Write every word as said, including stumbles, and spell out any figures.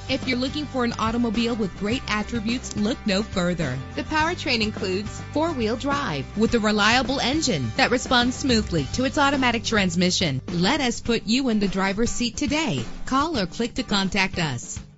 If you're looking for an automobile with great attributes, look no further. The powertrain includes four-wheel drive with a reliable engine that responds smoothly to its automatic transmission. Let us put you in the driver's seat today. Call or click to contact us.